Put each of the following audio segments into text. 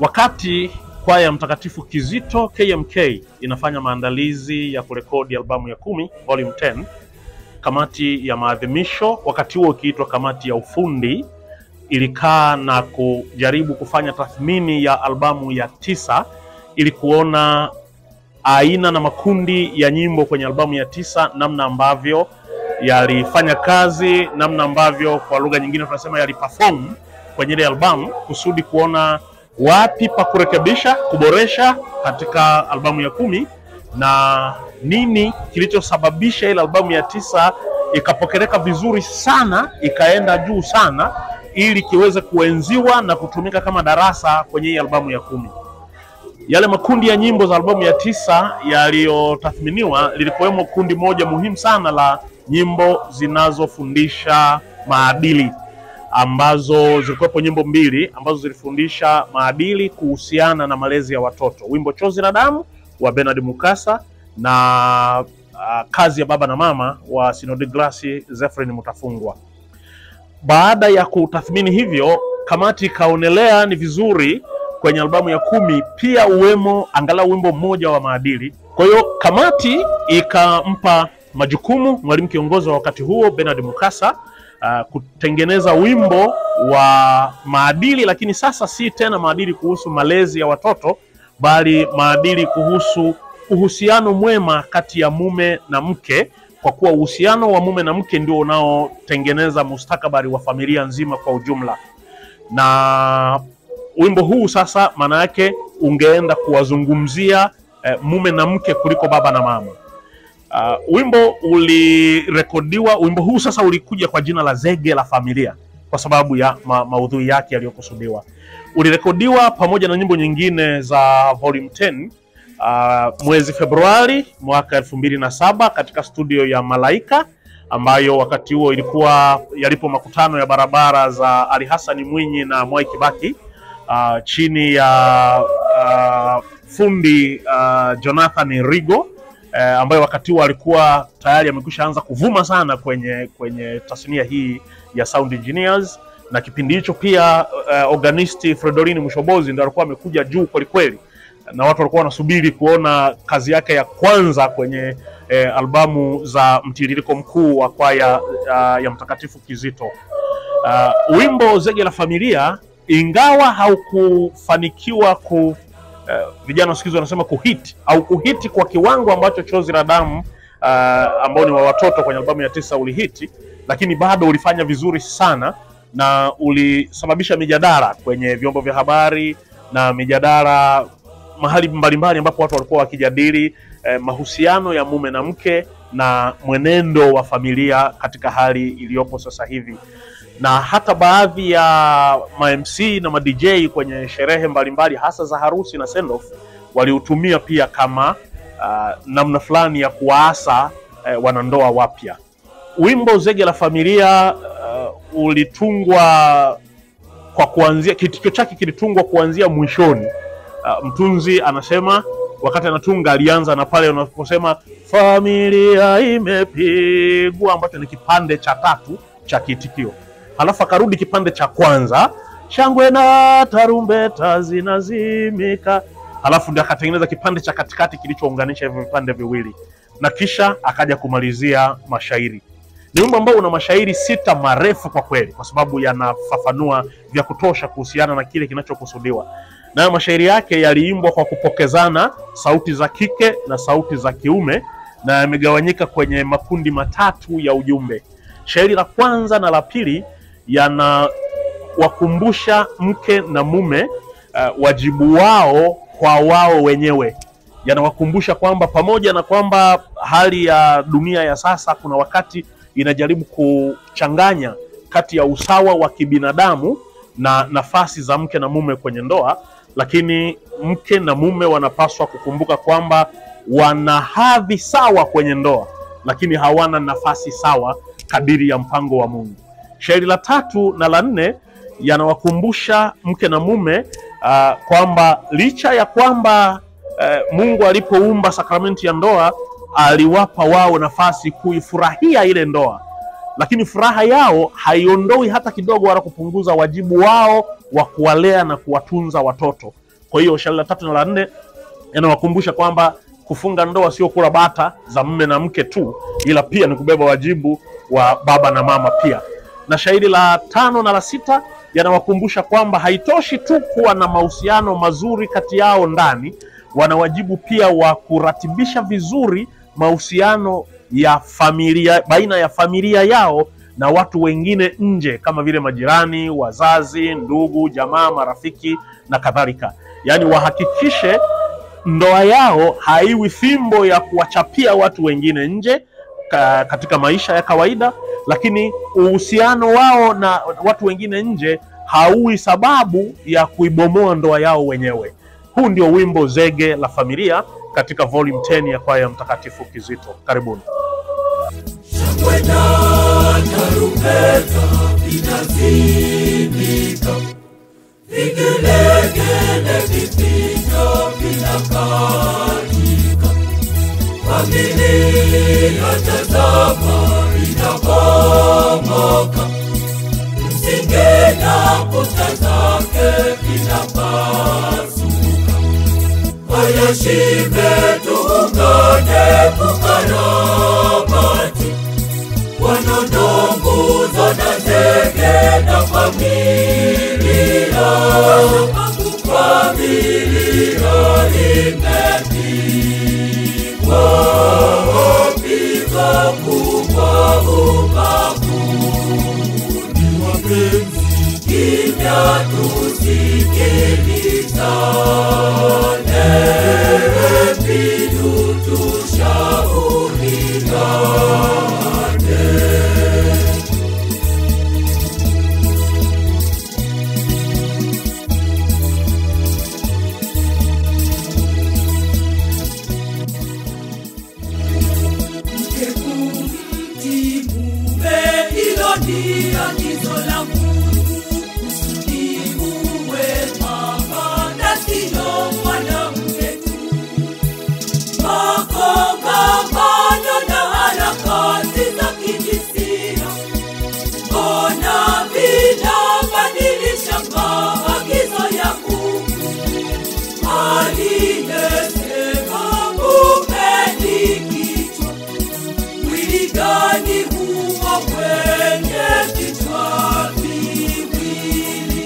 Wakati kwaya Mtakatifu Kizito KMK inafanya maandalizi ya kurekodi albamu ya 10 volume 10, kamati ya maadhimisho, wakati huo ikiitwa kamati ya ufundi, ilikaa na kujaribu kufanya tathmini ya albamu ya 9 ili kuona aina na makundi ya nyimbo kwenye albamu ya 9, namna ambavyo yalifanya kazi, namna ambavyo kwa lugha nyingine tunasema yaliperform kwenye ile albamu, kusudi kuona wapi pa kurekebisha, kuboresha katika albamu ya 10, na nini kilichosababisha ile albamu ya 9 ikapokeleka vizuri sana, ikaenda juu sana, ili kiweze kuenziwa na kutumika kama darasa kwenye hii albamu ya 10. Yale makundi ya nyimbo za albamu ya 9 yaliyotathminiwa, lilikuwemo kundi moja muhimu sana la nyimbo zinazofundisha maadili, ambazo zilikuwepo nyimbo 2 ambazo zilifundisha maadili kuhusiana na malezi ya watoto. Wimbo Chozi la Damu wa Bernard Mukasa na Kazi ya Baba na Mama wa Sinodeglas Zefrin Mutafungwa. Baada ya kutathmini hivyo, kamati kaonelea ni vizuri kwenye albamu ya 10 pia uwemo angalau wimbo mmoja wa maadili. Kwa hiyo kamati ikampa majukumu mwalimu kiongozi wa wakati huo Bernard Mukasa kutengeneza wimbo wa maadili, lakini sasa si tena maadili kuhusu malezi ya watoto, bali maadili kuhusu uhusiano mwema kati ya mume na mke, kwa kuwa uhusiano wa mume na mke ndio unaotengeneza mustakabali wa familia nzima kwa ujumla. Na wimbo huu sasa maana yake ungeenda kuwazungumzia mume na mke kuliko baba na mama. Wimbo ulirekodiwa, wimbo huu sasa ulikuja kwa jina la Zege la Familia kwa sababu ya maudhui yake yaliyokusudiwa. Ulirekodiwa pamoja na nyimbo nyingine za volume 10 mwezi Februari mwaka 2007 katika studio ya Malaika, ambayo wakati huo ilikuwa yalipo makutano ya barabara za Ali Hassan Mwinyi na Mwai Kibaki, chini ya fundi Jonathan Rigo, ambayo wakati huo alikuwa tayari amekwisha anza kuvuma sana kwenye tasnia hii ya sound engineers. Na kipindi hicho pia organisti Fredolini Mushobozi ndio alikuwa amekuja juu kweli kweli, na watu walikuwa wanasubiri kuona kazi yake ya kwanza kwenye albamu za mtiririko mkuu wa kwaya ya Mtakatifu Kizito. Wimbo Zege la Familia, ingawa haukufanikiwa vijana siku hizo wanasema kuhiti au kuhiti kwa kiwango ambacho Chozi la Damu ambao ni wa watoto kwenye albamu ya 9 ulihiti, lakini bado ulifanya vizuri sana na ulisababisha mijadala kwenye vyombo vya habari na mijadala mahali mbalimbali ambapo watu walikuwa wakijadili mahusiano ya mume na mke na mwenendo wa familia katika hali iliyopo sasa hivi. Na hata baadhi ya ma-MC na ma-DJ kwenye sherehe mbalimbali hasa za harusi na send-off waliutumia pia kama namna fulani ya kuwaasa wanandoa wapya. Wimbo Zege la Familia ulitungwa kwa kuanzia, kitikio chake kilitungwa kuanzia mwishoni. Mtunzi anasema wakati anatunga alianza na pale unaposema familia imepigwa, ambacho ni kipande cha 3 cha kitikio. Halafu akarudi kipande cha kwanza, shangwe na tarumbeta zinazimika. Halafu ndio akatengeneza kipande cha katikati kilichounganisha hivyo vipande viwili, na kisha akaja kumalizia mashairi. Ni wimbo ambao una mashairi 6 marefu kwa kweli, kwa sababu yanafafanua vya kutosha kuhusiana na kile kinachokusudiwa. Na mashairi yake yaliimbwa kwa kupokezana sauti za kike na sauti za kiume, na yamegawanyika kwenye makundi 3 ya ujumbe. Shairi la kwanza na la pili yanawakumbusha mke na mume wajibu wao kwa wao wenyewe. Yanawakumbusha kwamba pamoja na kwamba hali ya dunia ya sasa kuna wakati inajaribu kuchanganya kati ya usawa wa kibinadamu na nafasi za mke na mume kwenye ndoa, lakini mke na mume wanapaswa kukumbuka kwamba wana hadhi sawa kwenye ndoa, lakini hawana nafasi sawa kadiri ya mpango wa Mungu. Shairi la 3 na la 4 yanawakumbusha mke na mume kwamba licha ya kwamba Mungu alipoumba sakramenti ya ndoa aliwapa wao nafasi kuifurahia ile ndoa, lakini furaha yao haiondoi hata kidogo wala kupunguza wajibu wao wa kuwalea na kuwatunza watoto. Kwa hiyo shauri la 3 na la 4 yanawakumbusha kwamba kufunga ndoa sio kula bata za mume na mke tu, ila pia ni kubeba wajibu wa baba na mama pia. Na shairi la 5 na la 6 yanawakumbusha kwamba haitoshi tu kuwa na mahusiano mazuri kati yao ndani, wana wajibu pia wa kuratibisha vizuri mahusiano ya familia, baina ya familia yao na watu wengine nje kama vile majirani, wazazi, ndugu, jamaa, marafiki na kadhalika. Yaani wahakikishe ndoa yao haiwi fimbo ya kuwachapia watu wengine nje katika maisha ya kawaida, lakini uhusiano wao na watu wengine nje hauwi sababu ya kuibomoa ndoa yao wenyewe. Huu ndio wimbo Zege la Familia katika volume 10 ya kwaya Mtakatifu Kizito. Karibuni. Shangwe na tarumbeta vinazimika, vigelegele vipiga vinakatika, familia tazama inabomoka, msinge na kuta zake vinapasuka. Haya shibe tuungane kukarabati, wanono nguzo na zege na familia. Familia imepigwa pigo kubwa ubavuni. Wapenzi, kimya tusikilizane, mbinu tushauriane. Agizo la Mungu kusudi uwe mama na sio mwanamke tu. Makongamano na harakati za kijinsia, mbona vinabadilisha maagizo ya Mungu aliyesema mume ni kichwa, mwili gani huo kwenye vichwa viwili?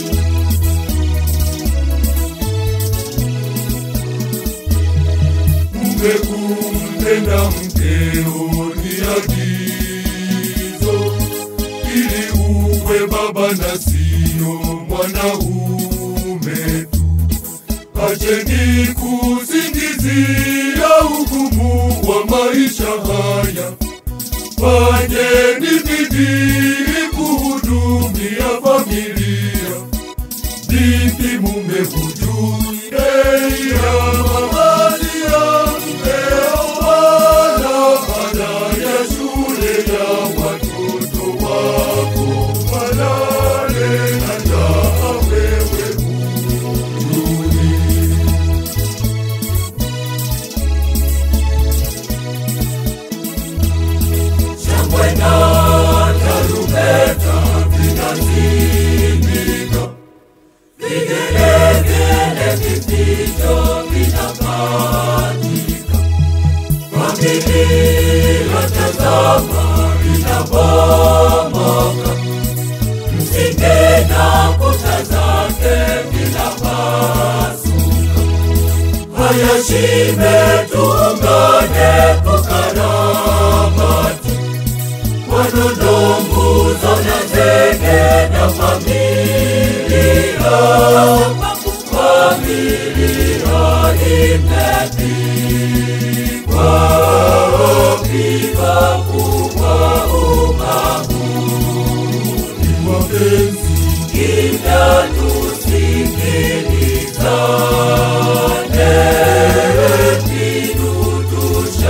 Mume kumpenda mkeo ni agizo, ili uwe baba na sio mwanaume tu. Acheni kusingizia hukumu wa maisha haya, fanyeni bidii kuhudumia familia. Vipi mume hujui bei ya mavazi ya mkeo, wala ada ya shule ya watoto wako? Walale na njaa wewe hujui. Shangwe na tarumbeta vinazimika, vigelegele vipiga vinakatika, familia tazama inabomoka, msinge na kuta zake vinapasuka. Haya shibe tuungane kukarabati, wanono nguzo na zege na familia. Familia imepigwa pigo kubwa ubavuni. Wapenzi, kimya tusikilizane, mbinu tushauriane.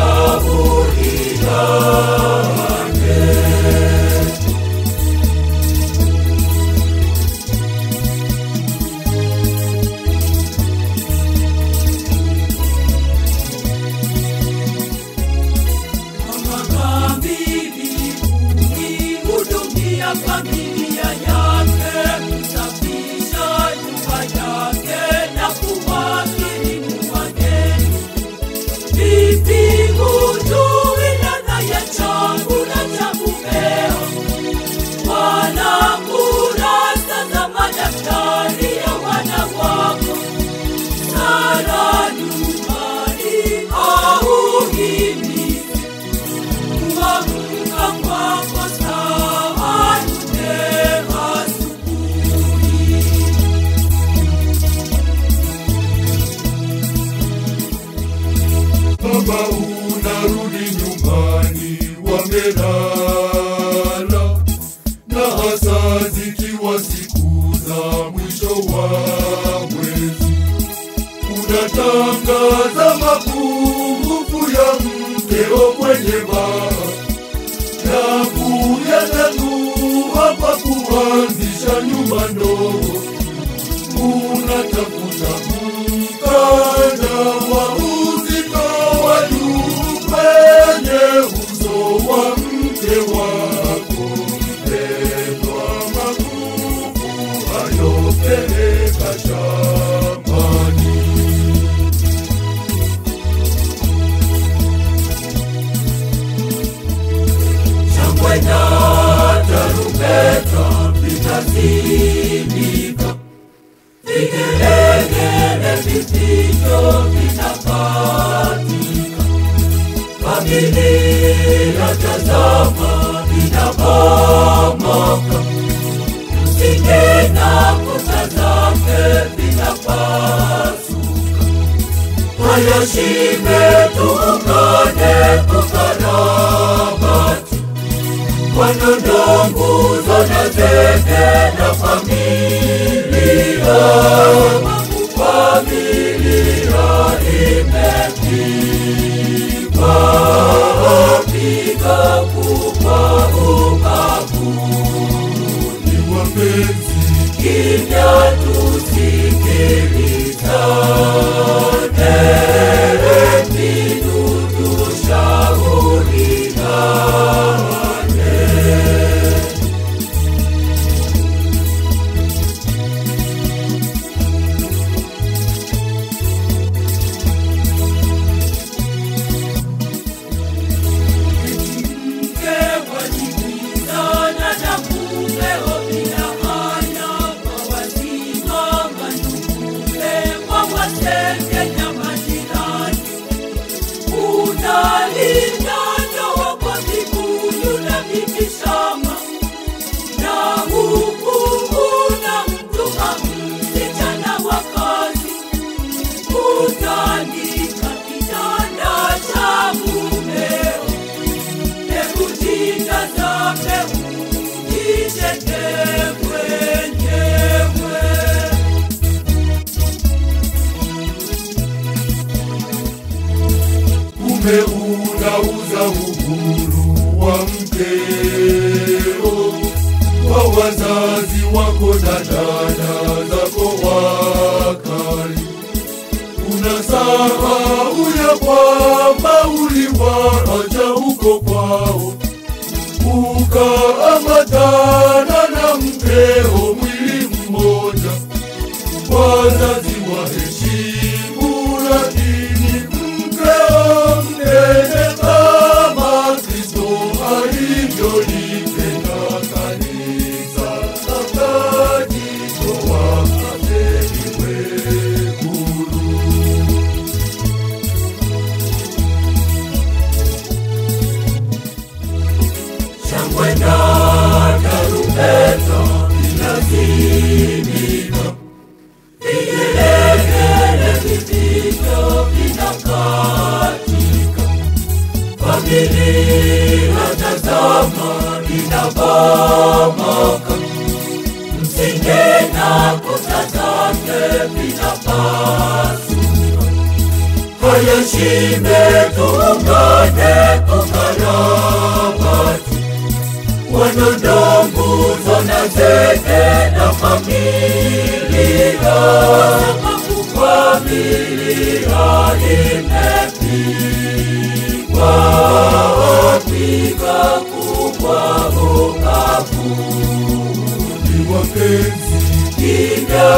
za mwisho wa mwezi. Unatangaza mapungufu ya mkeo kwenye baa na kuyatanua kwa kuanzisha nyumba ndogo. Unatafuta mkanda wa uzito wa juu kwenye uso wa mke wako mpendwa. Magugu hayo peleka shambani. Shangwe na tarumbeta vitazimika, vigelegele vifijo vinakatika, familia tazama vinabomoka, msingi na kuta zake vinapasuka. Haya shime tuungane kukarabati, wanondo nguzo na zege na familia. Familia imepigwa piga kubwa ubavuni. Wapenzi, kimya tusikilizane, mbinu tushauriane. Unauza uhuru wa mkeo kwa wazazi wako na dada zako wakali. Unasahau ya kwamba uliwaacha huko kwao, ukaambatana na mkeo mwili mmoja. Wazazi waheshimu, lakini mkeo mnene kama Kristo alivyolipenda kanisa, akajitoa apeliwe huru. Shangwe na tarumbeta vinazimika, vigelegele vifijo vinakatika, familia tazama vinabomoka, msingi na kuta zake vinapasuka. Haya shime tuungane kukarabati, wanondo nguzo na zege na familia. Familia imepigwa piga kubwa ubavuni. Wapenzi, kimya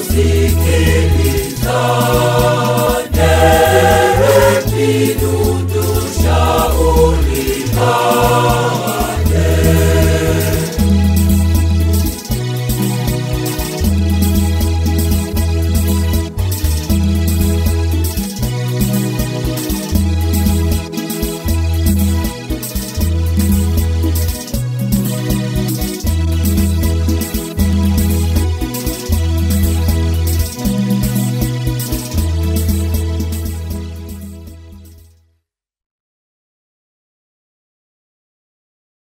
tusikilizane, mbinu